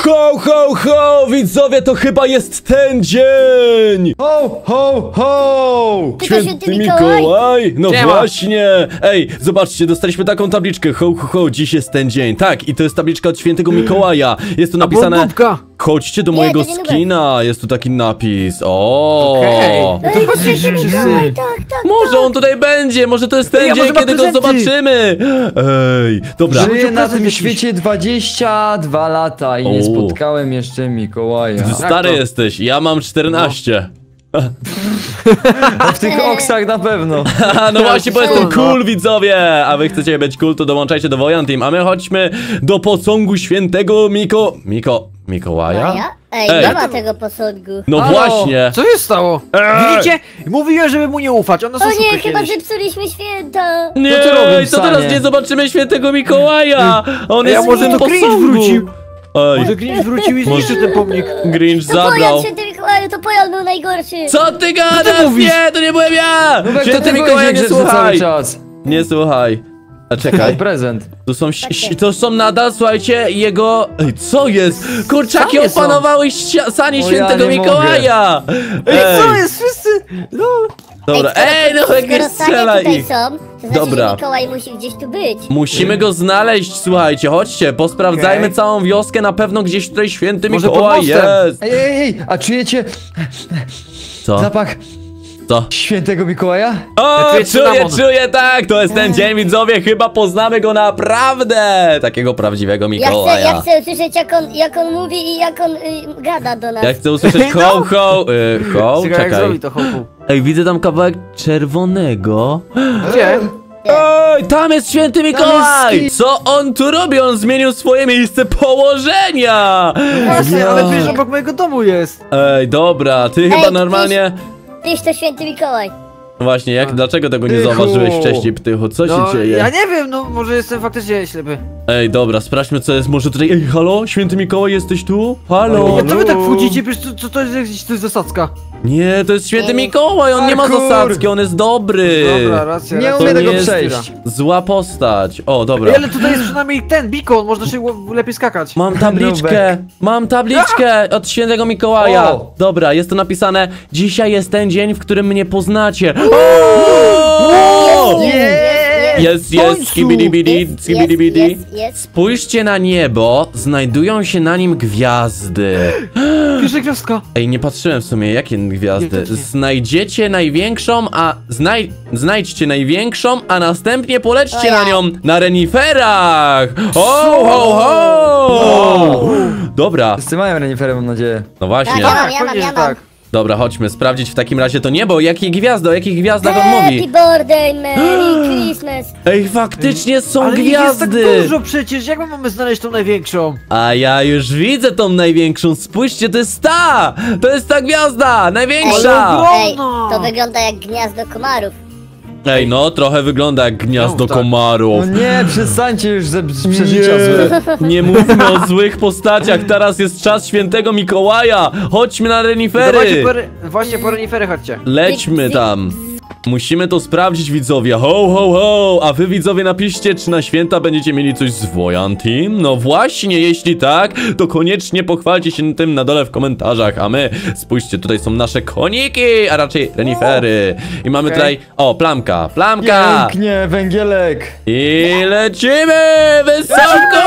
Ho, ho, ho! Widzowie, to chyba jest ten dzień! Ho, ho, ho! Święty Mikołaj! No właśnie! Ej, zobaczcie, dostaliśmy taką tabliczkę. Ho, ho, ho, dziś jest ten dzień. Tak, i to jest tabliczka od Świętego Mikołaja. Jest tu napisane... Chodźcie do mojego skina. Jest tu taki napis. O. To chodźcie wszyscy. Tak. Może on tutaj będzie. Może to jest ten dzień, kiedy go zobaczymy. Ej, dobra. Żyję na tym świecie 22 lata i nie spotkałem jeszcze Mikołaja. Ty stary jesteś. Ja mam 14. W tych oksach na pewno. No właśnie, bo jestem cool, widzowie. A wy chcecie być cool, to dołączajcie do Wojan Team. A my chodźmy do posągu Świętego Mikołaja? Ej, nie ma tego posągu. No właśnie. Co się stało? Widzicie? Mówiłem, żeby mu nie ufać. On nas O nie, oszukuje chyba kiedyś. zepsuliśmy święta. Nie, to teraz nie zobaczymy Świętego Mikołaja. On jest może w to tym Grinch posągu. wrócił. Ej, Może Grinch wrócił i zniszczył ten pomnik. Grinch To Pojan, zabrał. Święty Mikołaju, to Pojan był najgorszy. Co ty gadasz? Nie, to nie byłem ja! Nubek, Święty to Mikołaja, nie cały słuchaj! czas. Nie słuchaj. A czekaj, Prezent. tu są, to są nadal, słuchajcie, jego... Ej, co jest? Kurczaki Sanie są. opanowały sanie O, Świętego ja nie Mikołaja! Ej, co jest? Wszyscy! No. Dobra, no jak nie Skoro sanie strzelaj tutaj ich. są, to znaczy, Dobra. że Mikołaj musi gdzieś tu być. Musimy go znaleźć, słuchajcie, chodźcie, posprawdzajmy Okej. całą wioskę, na pewno gdzieś tutaj Święty Może pod Mikołaj mostem. jest! Ej, a czujecie Co? zapach Co? Świętego Mikołaja? O, Ja czuję cynamon. czuję, tak, to jest ten dzień, widzowie, chyba poznamy go naprawdę, takiego prawdziwego Ja Mikołaja. chcę usłyszeć jak on mówi i jak on gada do nas. Ja chcę usłyszeć ho, ho, ho, Ciekawe jak czekaj. zrobi to hopu. Ej, widzę tam kawałek czerwonego. Gdzie? Ej, tam jest Święty Mikołaj! Co on tu robi? On zmienił swoje miejsce położenia! Właśnie, ale wiesz, obok mojego domu jest. Ej, dobra, ty chyba normalnie... Tyś to Święty Mikołaj. No właśnie, dlaczego tego nie Ptychu. zauważyłeś wcześniej, Ptychu? Co się No, dzieje? ja nie wiem, no może jestem faktycznie ślepy. Ej, dobra, sprawdźmy co jest może tutaj... Ej, halo? Święty Mikołaj, jesteś tu? Halo? Ja, co wy tak wchodzicie? Przecież co to jest zasadzka? Nie, to jest Święty Mikołaj, on nie ma Parkour. zasadzki, on jest dobry! Dobra, racja. Nie racja. umiem To tego nie jest przejść. zła postać. O, dobra. Ej, ale tutaj jest przynajmniej ten beacon, można się lepiej skakać. Mam tabliczkę, mam tabliczkę od Świętego Mikołaja. O. Dobra, jest to napisane: dzisiaj jest ten dzień, w którym mnie poznacie. Jest, skibidi-bidi, skibidi-bidi. Jest. Spójrzcie na niebo, znajdują się na nim gwiazdy. Pierwsza gwiazdka. Ej, nie patrzyłem w sumie, jakie gwiazdy. Nie, też nie. Znajdziecie największą, znajdźcie największą, a następnie polećcie na nią na reniferach! Ho, ho, ho! Dobra, Wszyscy mają renifery, mam nadzieję. no właśnie. Ja mam, pewnie, że ja mam. tak. Dobra, chodźmy sprawdzić w takim razie to niebo. Jakie gwiazdy, o jakich gwiazdach on Happy mówi? birthday, Merry Christmas. Ej, faktycznie są Ale ich jest tak gwiazdy! dużo przecież, jak my mamy znaleźć tą największą? A ja już widzę tą największą. Spójrzcie, to jest ta! To jest ta gwiazda! Największa! Ej, to wygląda jak gniazdo komarów. Ej, no, trochę wygląda jak gniazdo tak. komarów. No nie, przestańcie już ze przeżycia złe. Nie mówmy o złych postaciach, teraz jest czas Świętego Mikołaja! Chodźmy na Dawajcie renifery! właśnie po renifery chodźcie. Lećmy tam! Musimy to sprawdzić, widzowie. Ho, ho, ho! A wy, widzowie, napiszcie, czy na święta będziecie mieli coś z Wojan Team? No właśnie, jeśli tak, to koniecznie pochwalcie się tym na dole w komentarzach. A my, spójrzcie, tutaj są nasze koniki, a raczej renifery. I mamy tutaj, o, plamka, plamka! Pięknie, węgielek. I lecimy wysoko!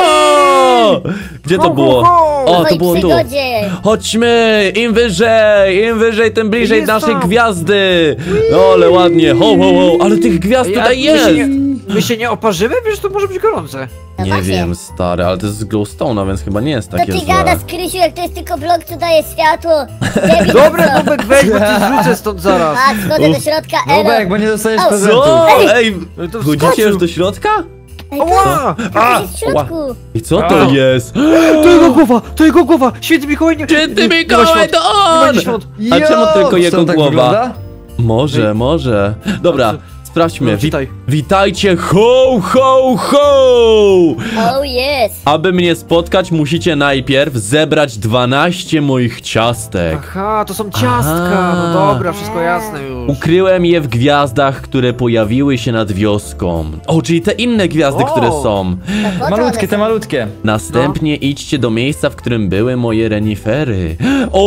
Gdzie to było? O, to Twojej było tu. przygodzie. Chodźmy, im wyżej, tym bliżej Jest naszej tam. gwiazdy. No, ale ładnie, ho, ho, ho, ale tych gwiazd Ej, tutaj a jest. My się nie oparzymy? Wiesz, to może być gorące. No Nie właśnie. wiem, stary, ale to jest z glowstone'a, więc chyba nie jest To takie ty złe. gadasz, Krysiu, jak to jest tylko blok, co daje światło. Debil, Dobra, co? Nubek, weź, bo cię zrzucę stąd zaraz. A, schodzę do środka, Nubek, bo nie dostajesz O, prezentu. Co? Ej! Ej, No to wchodzicie wskoczył. już do środka? Ej, Ała! to jest w środku. I co to jest? To jego głowa, to jego głowa! Święty Mikołaj nie... Święty nie ma Mikołaj, świąt. to Nie on! będzie świąt. A czemu tylko Co jego tak głowa? wygląda? Może. Dobra, sprawdźmy. No, czytaj. Witajcie, ho, ho, ho! Oh yes. Aby mnie spotkać, musicie najpierw zebrać 12 moich ciastek. Aha, to są ciastka. Aha. No dobra, wszystko jasne już. Ukryłem je w gwiazdach, które pojawiły się nad wioską. O, czyli te inne gwiazdy, O. które są. To po to Malutkie, one te są. malutkie. Następnie idźcie do miejsca, w którym były moje renifery.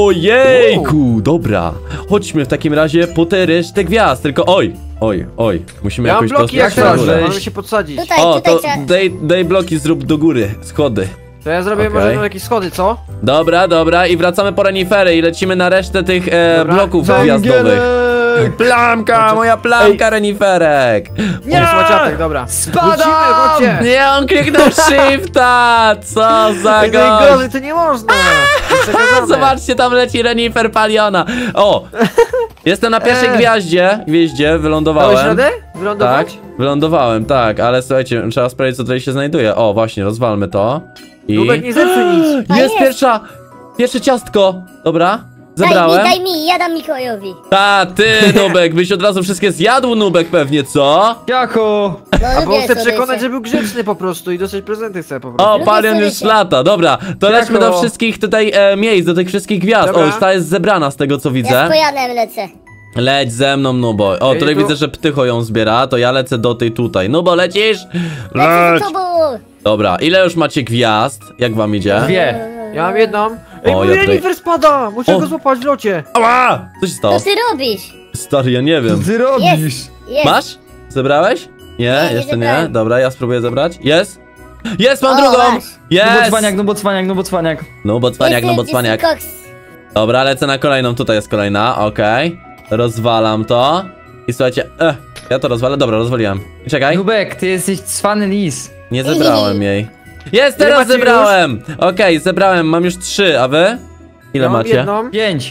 Ojejku, dobra. Chodźmy w takim razie po tę resztę gwiazd. Tylko oj. Musimy Ja mam jakoś bloki jak dostać na teraz, teraz, górę. możemy się podsadzić. Tutaj, O, tutaj to trzeba... daj bloki, zrób do góry, schody. To ja zrobię Okej. może jakieś schody, co? Dobra, i wracamy po renifery i lecimy na resztę tych Dobra. bloków Węgielek! gwiazdowych. Plamka, moja plamka reniferek. Nie! Smaciatek, dobra. Spadam! Lecimy, chodźcie! Nie, on kliknął shifta! Co za Ej, gość! najgorzej, to nie można! To jest zakazane. Zobaczcie, tam leci renifer paliona. O! Jestem na pierwszej gwieździe, Dałeś wylądowałem. radę? Tak, Wylądować? wylądowałem, tak, ale słuchajcie, trzeba sprawdzić, co tutaj się znajduje. O, właśnie, rozwalmy to. I... Nubek, nie zepsuj nic. Jest pierwsze ciastko! Dobra, zebrałem. Daj mi, ja dam Mikołajowi. Ta, ty, Nubek, byś od razu wszystkie zjadł, Nubek, pewnie, co? Jako! No A bo lubię chcę słodycze. przekonać, że był grzeczny po prostu i dostać prezenty chce po prostu. O, Lubię Palion już słodycze. lata, dobra, to lećmy do wszystkich tutaj miejsc, do tych wszystkich gwiazd. Dobra. O, już ta jest zebrana z tego, co Ja z widzę. Pojanem lecę. Leć ze mną, Nubo. O, Ej, tutaj to- widzę, że Ptycho ją zbiera, to ja lecę do tej tutaj. Nubo, lecisz? Lecę za tobą. Dobra, ile już macie gwiazd? Jak wam idzie? Dwie. Ja mam jedną. Ej, O, mój ja tutaj- renifer spada! Muszę O. go złapać w locie. Ała! Co się stało? Co ty robisz? Stary, ja nie wiem. Ty robisz? Jest. Masz? Zebrałeś? Nie, Nie, nie jeszcze nie. zebrałem. Dobra, ja spróbuję zebrać. Jest! Jest, mam O, drugą! masz. Jest! No bo cwaniak. No cwaniak. Koks. Dobra, lecę na kolejną, tutaj jest kolejna, okej. Rozwalam to. I słuchajcie, ja to rozwalę, dobra, rozwaliłem. I czekaj, Nubek, ty jesteś cwany lis. nie zebrałem jej. Jest, Ile teraz macie zebrałem! Okej, zebrałem, mam już 3, a wy? Ile Ja mam macie? jedną. 5.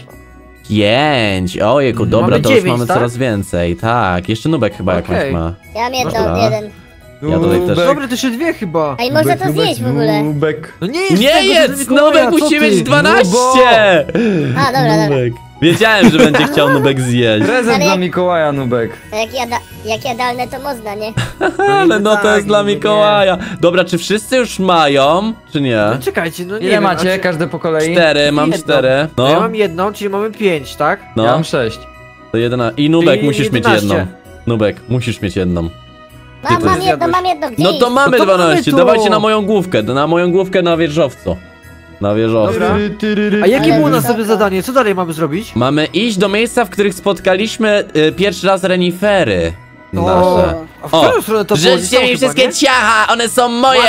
5, ojejku, dobra, Mamy to już 9, mamy tak? coraz więcej, tak. Jeszcze Nubek chyba jakąś Okej. ma. Ja mam jedną, Dobra. jeden. Ja tutaj też. Dobra, to jeszcze dwie chyba. Ej, można to zjeść w ogóle. Nubek. No nie jest Nie tego, to jedz! Mikołaja, Nubek co musi ty? mieć 12! A, dobra. Nubek. Wiedziałem, że będzie chciał Nubek zjeść. Prezent Ale- dla Mikołaja, Nubek. To jak ja dalne to można, nie? Ale no to tak, jest dla nie. Mikołaja. Dobra, czy wszyscy już mają, czy nie? No czekajcie, no nie Ile wiem, macie? a czy- Każde po kolei? 4, mam Jedną. 4. No. Ja No, mam jedną, czyli mamy 5, tak? no. Ja mam 6. To 11. I Nubek Czyli musisz mieć 11. jedną. Nubek, musisz mieć jedną. Mam, to mam jedno, zjadłeś. mam jedno. Gdzie No to iść? mamy No to 12. mamy to. Dawajcie na moją główkę. Na wieżowcu. Na wieżowcu. Dobra. A jakie Ale było wysoko. następne zadanie? Co dalej mamy zrobić? Mamy iść do miejsca, w których spotkaliśmy pierwszy raz renifery. O, Nasze. a w którą stronę to było? Życzcie mi wszystkie ciacha, one są moje!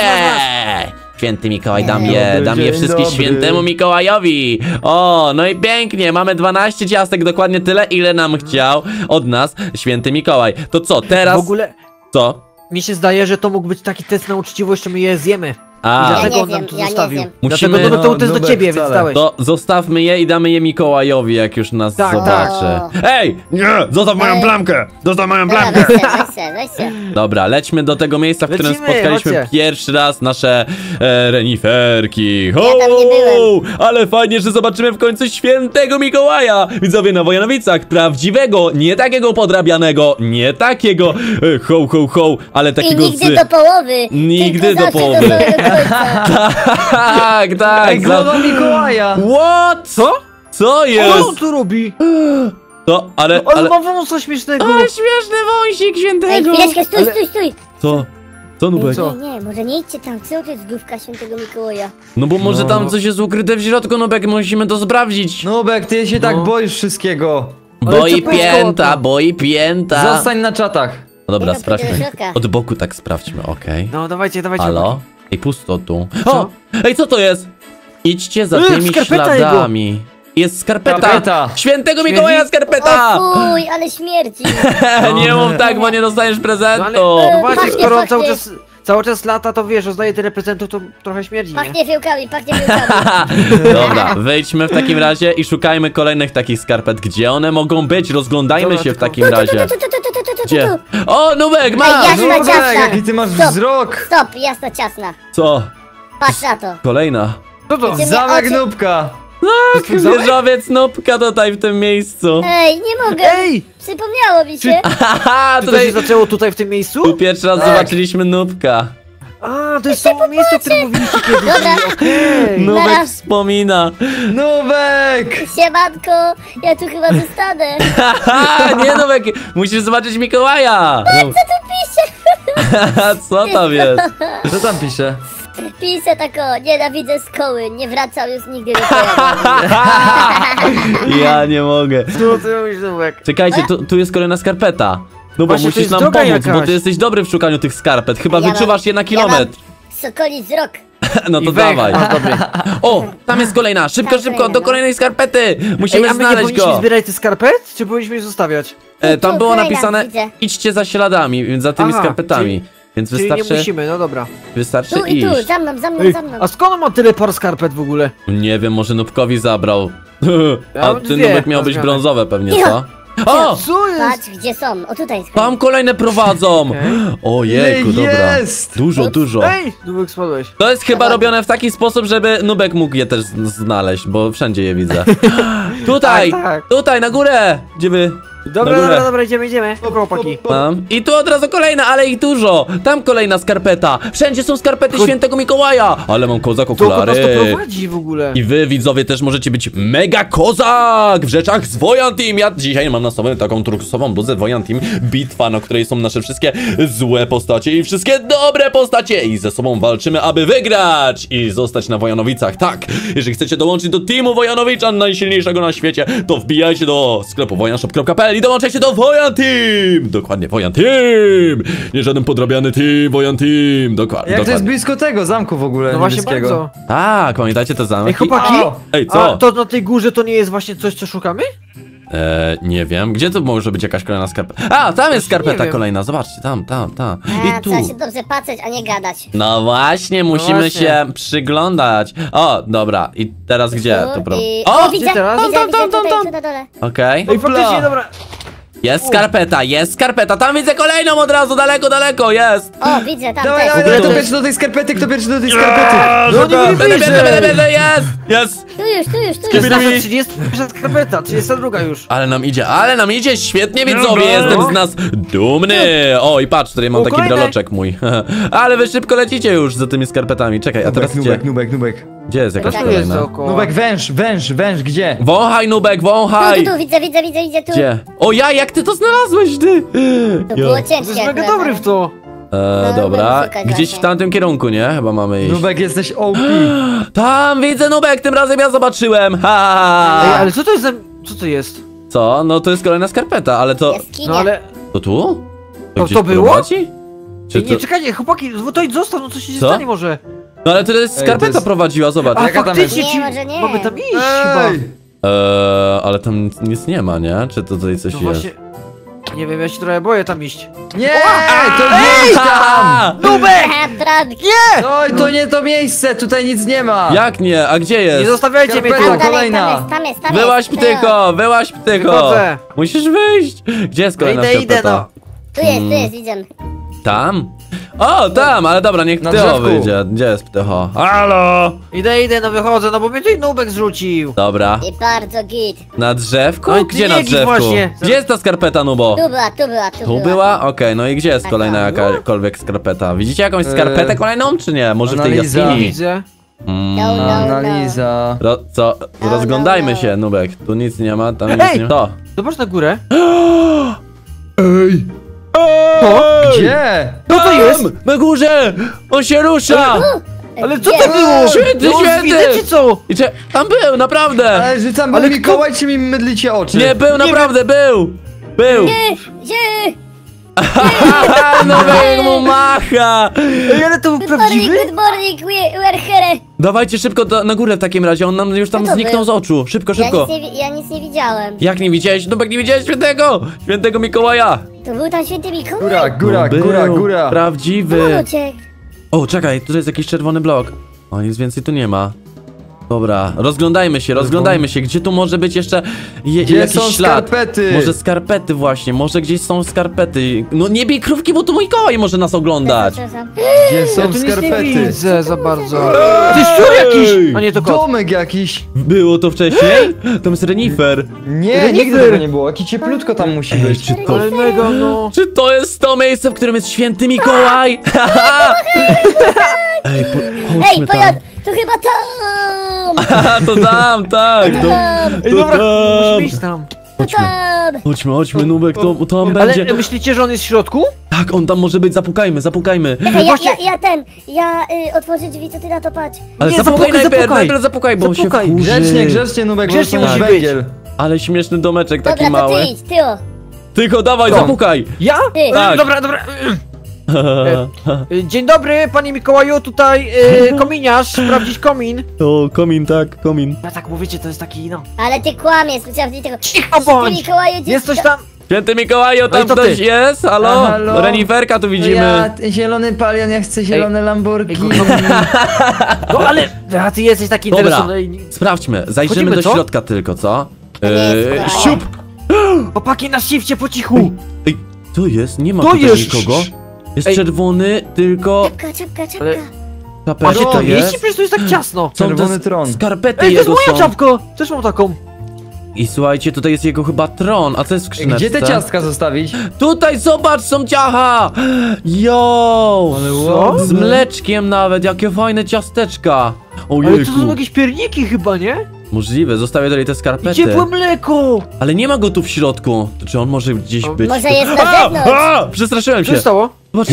Święty Mikołaj, dam je Dzień wszystkie dobry. świętemu Mikołajowi. O, no i pięknie, mamy 12 ciastek, dokładnie tyle, ile nam chciał od nas święty Mikołaj. To co, W teraz ogóle co? mi się zdaje, że to mógł być taki test na uczciwość, a my je zjemy. A, I dlatego nie on nam zjem, tu ja nie zostawił. zjem. Musimy- Dlatego to był test do Nubek ciebie, więc wcale. dałeś. to zostawmy je i damy je Mikołajowi, jak już nas Tak, zobaczy. Ej, nie, zostaw moją Ej. plamkę, zostaw moją Dobra, weź se. Dobra, lećmy do tego miejsca, w którym Lecimy, spotkaliśmy chodźcie. pierwszy raz nasze reniferki. Ho, Ja tam nie byłem. ale fajnie, że zobaczymy w końcu świętego Mikołaja. Widzowie na Wojanowicach, prawdziwego, nie takiego podrabianego, nie takiego ho, ho, ho, ale I takiego nigdy do połowy. Nigdy tylko do zawsze połowy. do samego końca. Tak, tak. Ej, głowa Mikołaja! What? Co? Co Co jest? on tu robi? To, ale... Ale ma wąsa śmiesznego. O, śmieszny wąsik Ej, świętego. chwileczkę, stój. Co? Co, Nubek? Co? Nie, może nie idźcie tam, co to jest główka świętego Mikołaja? No bo może No. tam coś jest ukryte w środku, Nubek, musimy to sprawdzić. Nubek, ty się tak No. boisz wszystkiego. Ale Boi co powiedz pięta, koło to? boi pięta. Zostań na czatach. No dobra, Nie, no, pójdę do sprawdźmy. środka. Od boku tak sprawdźmy, okej. No dawajcie. Halo? Ej, pusto tu. Co? O! Ej, co to jest? Idźcie za tymi skarpeta śladami. Jest skarpeta. Skarpeta. Świętego Śmierdzi? Mikołaja skarpeta! O fuj, ale śmierci. Nie mów tak, bo nie dostaniesz No prezentu. ale no właśnie, Pachnie, skoro on pachnie. cały czas lata, to wiesz, rozdaje tyle prezentów, to trochę śmierdzi, nie? Pachnie fiołkami. Dobra, wejdźmy w takim razie i szukajmy kolejnych takich skarpet. Gdzie one mogą być? Rozglądajmy Dobra, się w tylko- takim razie. Tu. Gdzie? O, Nubek, Ej, masz! jasna Nubek, ciasna. jaki ty masz Stop. wzrok! Stop, jasna ciasna. Co? Patrz na to. Kolejna. Co to? Gdzie- Zamek oczy- Nubka! No, Tak, wieżowiec Nubka tutaj w tym miejscu. Ej, nie mogę. Ej! Przypomniało mi się. Haha, Czy to tutaj się zaczęło tutaj w tym miejscu? tu pierwszy raz zobaczyliśmy Nubka. A, to jest samo miejsce, o którym mówiliście kiedyś. Dobra. Okej. Nubek Nara. wspomina. Nubek! Siemanko, ja tu chyba zostanę. Haha, nie Nubek, musisz zobaczyć Mikołaja. No. Co tu pisze? Co tam jest? Co tam pisze? Pisze tak o, nienawidzę szkoły, nie wracał już nigdy do tego. Ja nie mogę. Co ty mówisz, Nubek? Czekajcie, tu jest kolejna skarpeta. No bo Właśnie, to musisz jest nam droga pomóc, bo jakaś. ty jesteś dobry w szukaniu tych skarpet. Chyba Ja mam- wyczuwasz je na kilometr. Sokoli wzrok. No to I węch. dawaj. A, dobry. O, tam jest kolejna. Szybko, Tam szybko, kolejna, do no. kolejnej skarpety. Ej, Musimy a my nie znaleźć powinniśmy go. zbierać tych skarpet? Czy powinniśmy je zostawiać? Tam Tu było kolejna, napisane, widzę. idźcie za śladami, więc za tymi Aha, skarpetami. Więc Czyli nie wystarczy musimy, no dobra. Tu i tu, iść. za mną, za mną, Ej, za mną. a skąd on ma tyle par skarpet w ogóle? Nie wiem, może Nubkowi zabrał. Ja A mam ty dwie Nubek miał być rozmiany. brązowe pewnie, Ja. co? O! Co jest? Patrz, gdzie są. O, tutaj jest. Tam kolejne prowadzą! Ojejku, Ile dobra. jest? Dużo, dużo. Ej, Nubek spadłeś. To jest chyba robione w taki sposób, żeby Nubek mógł je też znaleźć, bo wszędzie je widzę. Tutaj! Tak, tak. Tutaj, na górę! Gdzie wy? Dobra, Na górę. dobra, idziemy. Dobra, chłopaki. Tam. I tu od razu kolejna, ale ich dużo! Tam kolejna skarpeta! Wszędzie są skarpety świętego Mikołaja! Ale mam kozak To nas okulary. to prowadzi w ogóle. I wy, widzowie, też możecie być mega kozak w rzeczach z Wojan Team. Ja dzisiaj mam na sobie taką turkusową bluzę Wojan Team. Bitwa, na której są nasze wszystkie złe postacie i wszystkie dobre postacie. I ze sobą walczymy, aby wygrać i zostać na Wojanowicach. Tak, jeżeli chcecie dołączyć do teamu Wojanowicza, najsilniejszego na świecie, to wbijajcie do sklepu wojanshop.pl i dołączajcie do Wojan Team. Dokładnie, Wojan Team. Nie żaden podrabiany team, Wojan Team. Dokładnie, Jak to jest dokładnie. blisko tego zamku w ogóle No właśnie niebieskiego? bardzo. Tak, pamiętajcie te Ej, zamki? chłopaki? Ej, A co? to na tej górze to nie jest właśnie coś, co szukamy? Nie wiem, gdzie to może być jakaś kolejna skarpeta? A, tam jest nie skarpeta wiem. kolejna, zobaczcie, tam. A, I tu. trzeba się dobrze patrzeć, a nie gadać. No właśnie, musimy właśnie. się przyglądać. O, dobra, i teraz gdzie? Tu To pro... i... O! widzę, gdzie teraz? widzę, Tam, widzę, tam, tam, tutaj, tam. tu na dole. Okej. Ej, faktycznie, dobra. Jest skarpeta, tam widzę kolejną od razu, daleko, jest. O, widzę, tam Dawaj, też. dawaj, Tu. kto pierwszy do tej skarpety, kto pierwszy do tej skarpety? No nie byli Bierze, jest. Tu już. To jest Kibili. nasza 31 skarpeta, 32 już. Ale nam idzie, świetnie widzowie, No. jestem z nas dumny. O, i patrz, tutaj mam O, taki kolejne. breloczek mój. Ale wy szybko lecicie już za tymi skarpetami, czekaj, a teraz gdzie? Nubek. Gdzie jest jakaś Co Tu jest kolejna? dookoła. Nubek, węż, gdzie? Wąchaj, Nubek, wąchaj! Tu, widzę, tu. Gdzie? O ja, jak ty to znalazłeś, ty? To było To ciężkie jest mega akurat, dobry ale- w to. No, Dobra, będę szukać gdzieś w właśnie. tamtym kierunku, nie? Chyba mamy iść. Nubek, jesteś OP. Tam, widzę Nubek, tym razem ja zobaczyłem! Ha! Ej, ale co to jest za... Co to jest? Co? No to jest kolejna skarpeta, ale to... Jaskinia. No ale... To tu? To gdzieś było? prowadzi? Czy Ej, nie, to... czekajcie, chłopaki, to idź zostaw, no co się Co? stanie może? No ale to jest Ej, skarpeta to jest- prowadziła, zobacz. A Jaka tam faktycznie jest? ci... Nie, może nie. Mamy tam iść chyba. Ale tam nic nie ma, nie? Czy to tutaj coś No jest? właśnie... Nie wiem, ja się trochę boję tam iść. Nie, to nie tam! Ha! Nubek! Aha, prank. Oj, to nie to miejsce, tutaj nic nie ma. Jak nie? A gdzie Nie jest? zostawiajcie mnie Skarpeta. tu! Tam dalej, kolejna. tam jest. Wyłaź ptycho! Wychodzę. Musisz wyjść! Gdzie jest kolejna Idę, skarpeta? no. Tu jest, idziemy. Tam? O, tam, ale dobra, niech Na Ptycho drzewku. wyjdzie. Gdzie jest Ptycho? Halo! Idę, no wychodzę, no bo mnie tutaj Nubek zrzucił. Dobra. I bardzo git. Na drzewku? No i Gdzie nie na git drzewku? właśnie. Gdzie jest ta skarpeta, Nubo? Tu była? Okej, no i gdzie jest kolejna jakakolwiek skarpeta? Widzicie jakąś skarpetę kolejną, czy nie? Może w tej analiza. jaskini? Widzę. No, no. Analiza. Rozglądajmy się, Nubek. Tu nic nie ma, tam nic Ej! nie ma. To. Zobacz na górę. Gdzie? Co to jest? Na górze! On się rusza! Ale co Gdzie? to było? Święty, No, święty! widzę, czy co? I tam był, naprawdę! Ale że tam Ale był kto- Mikołaj, czy mi mydlicie oczy? Nie, był, naprawdę, był! Był! Gdzie? Haha, Nubek mu macha! Ej, ale to był prawdziwy? Good morning, we're here. Dawajcie szybko na górę w takim razie, on nam już tam Co to zniknął był? z oczu. Szybko, szybko. Ja nic nie widziałem. Jak nie widziałeś? Nubek, nie widziałeś świętego Mikołaja! To był tam święty Mikołaj. Góra. Prawdziwy. Uciekł. O, czekaj, tutaj jest jakiś czerwony blok. O, nic więcej tu nie ma. Dobra, rozglądajmy się, gdzie tu może być jeszcze Gdzie jakiś są ślad? skarpety? Może skarpety właśnie, może gdzieś są skarpety. No nie bij krówki, bo tu mój Mikołaj może nas oglądać. Przepraszam. Gdzie Ja są tu nic nie skarpety? widzę za bardzo. Ty szczur jakiś! A nie, to kot. Domek jakiś. Było to wcześniej? Tam jest renifer. Nie, nigdy tego nie było. Jakie cieplutko tam musi być. Czy to, Ale mega, no. czy to jest to miejsce, w którym jest święty Mikołaj? Ej, chodźmy Ej, tam. pojad, to chyba tam! A, to tam, tak. Ej, To dobra, tam. musimy iść tam. To tam! Chodźmy, Nubek, to tam Ale będzie. myślicie, że on jest w środku? Tak, on tam może być, zapukajmy. Czekaj, właśnie- ja otworzę drzwi, co ty na to patrz. Ale Nie, zapukaj najpierw, zapukaj. najpierw zapukaj, bo Zapukaj. się wkurzy. Grzecznie, Nubek, Grzecznie bo to musi jest być. węgiel. Ale śmieszny domeczek taki Dobra, to mały. ty idź, ty o. Tylko dawaj, Co? zapukaj. Ja? Ty. Tak. Dobra. Dzień dobry, panie Mikołaju, tutaj kominiarz, sprawdzić komin. O, komin, tak, komin. Ja tak mówicie, to jest taki, no. Ale ty kłamiesz, musiałem tego. Cicho bądź! Mikołaju, Jest coś tam? Święty Mikołaju, No tam i to ktoś ty. jest? Halo? A, halo? Reniferka tu widzimy. Ja, zielony palion, ja chcę zielone Lamborghini. No ale, a ty jesteś taki Dobra, interesowany. sprawdźmy, zajrzymy Wchodzimy, do co? środka tylko, co? nie jest Siup! Chłopaki, na shifcie po cichu. Ej, to jest, nie ma To tutaj jest. nikogo. Jest Ej. czerwony, tylko Czapka. Ale- A czapeczka gdzie to jest. jeździ? Przecież to jest tak ciasno. Są te Czerwony tron. skarpety Ej, to jest jego moja są. czapka! Też mam taką. I słuchajcie, tutaj jest jego chyba tron, a co jest w skrzyneczce? Gdzie te ciastka zostawić? Tutaj, zobacz, są ciacha! Jo! Co? Z mleczkiem nawet, jakie fajne ciasteczka! Ale to Ojejku, są jakieś pierniki chyba, nie? możliwe, zostawię tutaj te I skarpety. ciepłe mleko! Ale nie ma go tu w środku. To czy on może gdzieś być? Może jest na zewnątrz. Przestraszyłem Co się się. stało? Zobaczcie.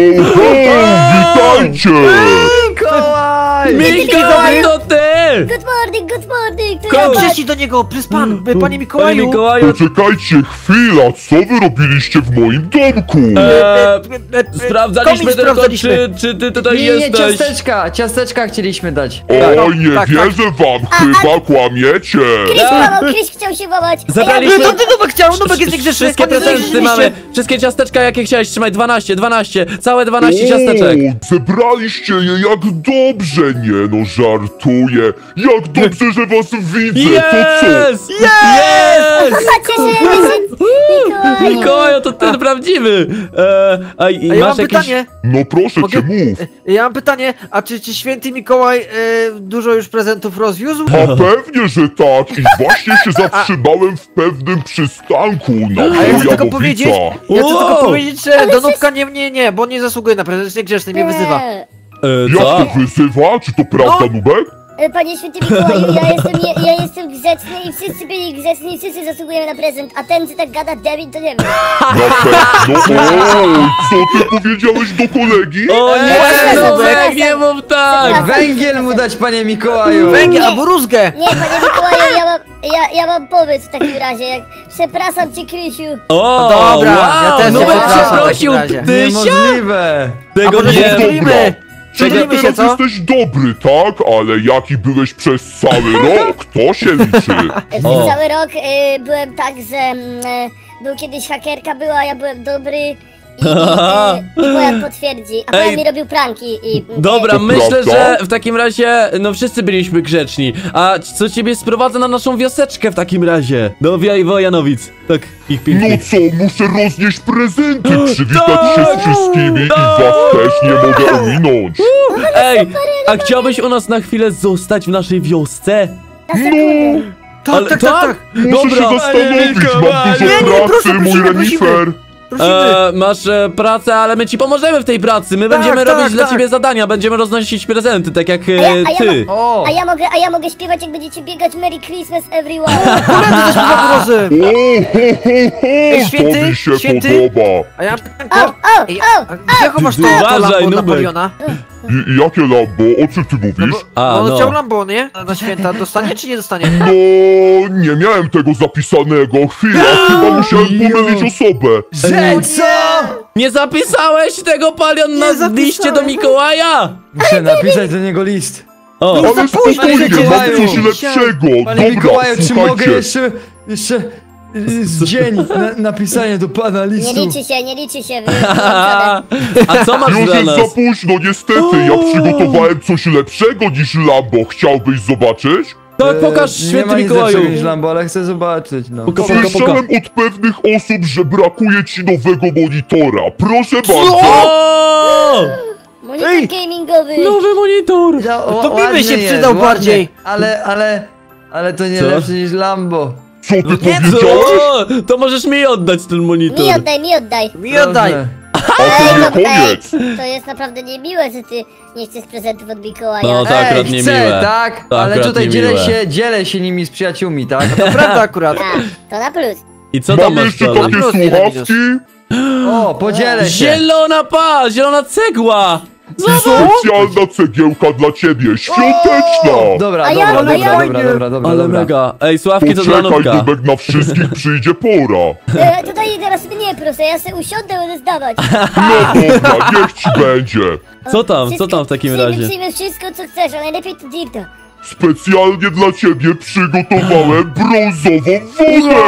Witajcie! Mikołaj! Mikołaj, to ty! Good morning, to Cool. ja tak. Cześć do niego, panie Panie Mikołaju! Mikołaju, Poczekajcie chwila, co wy robiliście w moim domku? sprawdzaliśmy tylko, czy ty tutaj Nie, jesteś. ciasteczka chcieliśmy dać. O, nie tak, wierzę wam, chyba kłamiecie! Chris chciał się włamać. Zabraliśmy- No ty Nubek chciał, Nubek jest niegrzeczny! Wszystkie pan jest prezenty niegrzeczny. mamy. Wszystkie ciasteczka, jakie chciałeś trzymać. 12. Całe 12 ciasteczek. Zebraliście je, jak dobrze! Nie no, żartuję! Jak dobrze, że was widzę, to co? Jest! Jest! Cieszymy się, Mikołaju. Mikołaju, to ten prawdziwy. A ja mam masz jakieś... pytanie, No proszę Mogę- cię, mów! ja mam pytanie, a czy święty Mikołaj dużo już prezentów rozwiózł? A pewnie, że tak! I właśnie się zatrzymałem w pewnym przystanku na A ja chcę tylko Wojanowicza. powiedzieć, ja chcę tylko Wow. powiedzieć, że do Nubka nie, bo nie zasługuje na prezent, jest niegrzeczny, mnie wyzywa. Jak Co? to wyzywa? Czy to prawda, No. Nubek? Panie święty Mikołaju, ja jestem grzeczny i wszyscy byli grzeczni i wszyscy zasługujemy na prezent, a ten, co tak gada debil, to nie wiem. Na pewno. O, co ty powiedziałeś do kolegi? O nie, Przepraszam, Nubek, przepraszam. nie mów tak! Węgiel mu dać, panie Mikołaju! Węgiel albo rózgę! Nie, panie Mikołaju, ja mam pomysł w takim razie, jak przepraszam cię, Krysiu. O, Dobra, wow, ja też Nubek cię się przepraszam w prosił, takim razie. Tysia! Niemożliwe! A Tego może się nie... zdzielimy? Czyli Dzielimy się, teraz co? jesteś dobry, tak? Ale jaki byłeś przez cały rok? To się liczy. O. Cały rok byłem tak, że był kiedyś hakerka była, ja byłem dobry i Bojan potwierdzi, a Bojan Ej. mi robił pranki i... Dobra, To myślę, prawda? że w takim razie, no wszyscy byliśmy grzeczni. A co ciebie sprowadza na naszą wioseczkę w takim razie? Do Wojanowic. Tak, ich No pięknych. co, muszę roznieść prezenty, przywitać Tak! się z wszystkimi i was też nie mogę ominąć. Ej, a chciałbyś u nas na chwilę zostać w naszej wiosce? Tak, Ale- tak. Muszę się Dobra. zastanowić, mam Nie, dużo pracy, proszę, mój prosimy, renifer. Prosimy. Masz pracę, ale my ci pomożemy w tej pracy. My będziemy tak, robić dla tak. ciebie zadania, będziemy roznosić prezenty, tak jak a ja ty. O! A ja mogę śpiewać, jak będziecie biegać Merry Christmas everyone. Koledzy też śpiewa razem. To święty, mi się święty. podoba. A ja mam O, pytanko. o, Ej, o, a gdzie chowasz to Uważaj, Lambo Nubek. Napoleona? I jakie Lambo? O czym ty mówisz? A, On no. chciał Lambo, nie? Na święta. Dostanie czy nie dostanie? No, nie miałem tego zapisanego. Chwila, chyba musiałem pomylić osobę. Że co? Nie zapisałeś tego, Palion, na zapisałem. liście do Mikołaja? Muszę napisać do niego list. O, Ale spokojnie, mam Mikołaju. coś lepszego. Panie Dobra, Mikołaju, czy mogę słuchajcie. jeszcze dzień napisanie do pana listu. Nie liczy się, nie liczy się. A co masz Już dla jest nas? za późno, niestety. Ja przygotowałem coś lepszego niż Lambo. Chciałbyś zobaczyć? Tak, pokaż, Nie święty ma nic Mikołaju. lepszego niż Lambo, ale chcę zobaczyć, no. Puka. Słyszałem od pewnych osób, że brakuje ci nowego monitora. Proszę bardzo. O! Monitor Ej! gamingowy. Nowy monitor! No, To mi by ładny się jest, przydał ładny, bardziej. Ale to nie Co? lepsze niż Lambo. Co ty powiedziałeś? Co? To możesz mi oddać ten monitor. Mi oddaj, mi oddaj. Mi oddaj. Dobrze. A to nie koniec. To jest naprawdę niemiłe, że ty nie chcesz prezentów od Mikołaja. No to akurat Ej, niemiłe. chcę, tak? To Ale akurat tutaj niemiłe. dzielę się nimi z przyjaciółmi, tak? To prawda akurat. To na plus. I co tam Mamy masz jeszcze dalej? takie Plus, jeden słuchawki. O, podzielę się. Zielona cegła! Specjalna cegiełka dla ciebie. Świąteczna. Dobra, A ja- dobra, a ja- dobra. Ale mega. Ej, sławki to dla Poczekaj, Nubka. Dubek, na wszystkich przyjdzie pora. Tutaj teraz mnie proszę, ja se usiądę, będę zdawać. No dobra, niech ci będzie. Co tam w takim razie? Przyjmę wszystko, co chcesz, ale najlepiej to Dirta. Specjalnie dla ciebie przygotowałem brązową wodę.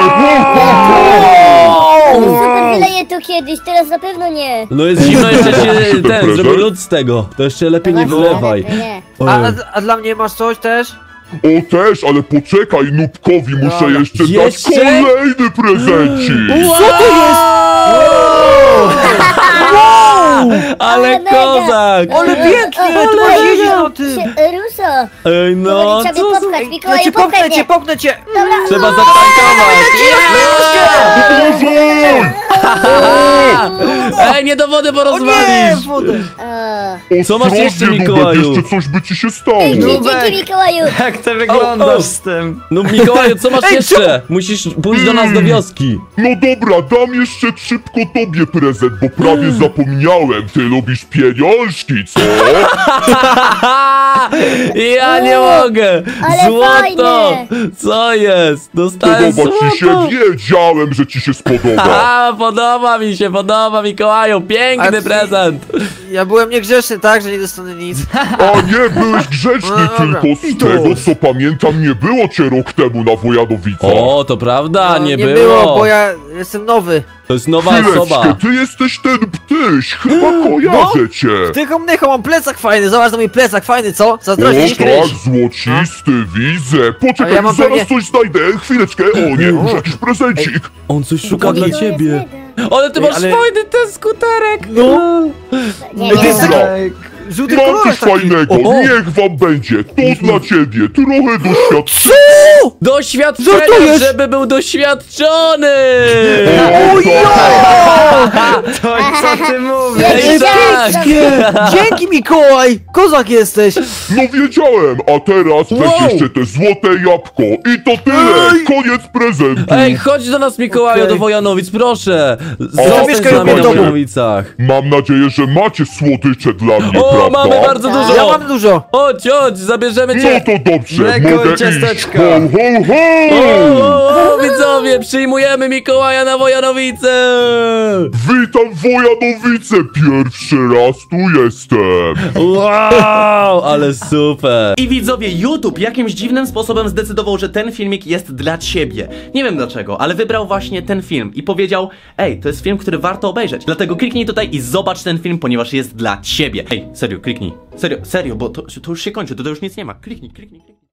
Super wyleję to kiedyś, teraz na pewno nie. No jest zimno, jeszcze się Ten ten, prezent? zrobi lód z tego. To jeszcze lepiej nie Właśnie, wylewaj. lepiej nie. A dla mnie masz coś też? O też, ale poczekaj, Nubkowi muszę Dobra. jeszcze dać Jeszcze? kolejny prezencik. Co to jest? Ale Ale mega. kozak! Ale pięknie, tu masz jeździć na tym. Ruso! Ej no, Trzeba co? mnie popchać, Ja Mikołaju, cię popchaj popnę cię, mnie! popnę cię. Dobra, Trzeba zatankować! Ej, nie do wody, bo O nie, rozwalisz! wodę. Co masz jeszcze, Ostrożnie, Nubek, Mikołaju? jeszcze coś by ci się stało. Dzięki Mikołaju! Jak ty wyglądasz O. z tym? No Mikołaju, co masz Ej, jeszcze? Musisz pójść do nas do wioski. No dobra, dam jeszcze szybko tobie prezent, bo prawie zapomniałem. Ty lubisz pieniążki, co? Ja nie mogę! Ale Złoto! fajne. Co jest? Dostałem Podoba ci się? złoto! Wiedziałem, że ci się spodoba. A, podoba mi się, Mikołaju, piękny A ty- prezent! Ja byłem niegrzeczny, tak, że nie dostanę nic. A nie, byłeś grzeczny, No dobra. tylko z tego co pamiętam nie było cię rok temu na Wojanowicach. O, to prawda, No, nie było, było. bo ja jestem nowy. To jest nowa Chwileczkę, osoba. ty jesteś ten ptyś, chyba kojarzę cię. Tycho mnycho, mam plecak fajny, zobacz na mój plecak, fajny, co? O Zazdrościsz? tak, złocisty, widzę. Poczekaj, A ja mam zaraz pewnie- coś znajdę, chwileczkę. O nie, już jakiś prezencik. On coś szuka dla To jest ciebie. mega. Ale ty Ej, masz ale- fajny ten skuterek! No. Nie, To jest nie, taki- Ej, Żółty Mam kolor coś fajnego, O. niech wam będzie. To dla ciebie, trochę doświadczenia. Co to Doświadczenia, jest? żeby był doświadczony! to co ty mówisz? Ej, tak! Dzięki Mikołaj! Kozak jesteś! No wiedziałem, a teraz weź Wow. jeszcze te złote jabłko. I to tyle, koniec prezentu. Ej, chodź do nas, Mikołaju, Okej. do Wojanowic, proszę! Ja Zostań z mieszkam nami obok na domu. Wojanowicach. Mam nadzieję, że macie słodycze dla mnie, O, prawda? mamy bardzo Tak. dużo! Ja mam dużo! Chodź, zabierzemy No cię! to dobrze, Mleko i mogę ciasteczka. iść. Ho, ho, ho! Widzowie, przyjmujemy Mikołaja na Wojanowice! Witam Wojanowice, pierwszy raz tu jestem. Wow, ale super! I widzowie, YouTube jakimś dziwnym sposobem zdecydował, że ten filmik jest dla ciebie. Nie wiem dlaczego, ale wybrał właśnie ten film i powiedział: ej, to jest film, który warto obejrzeć. Dlatego kliknij tutaj i zobacz ten film, ponieważ jest dla ciebie. Ej, serio, kliknij. Serio, bo to już się kończy, to już nic nie ma. Kliknij.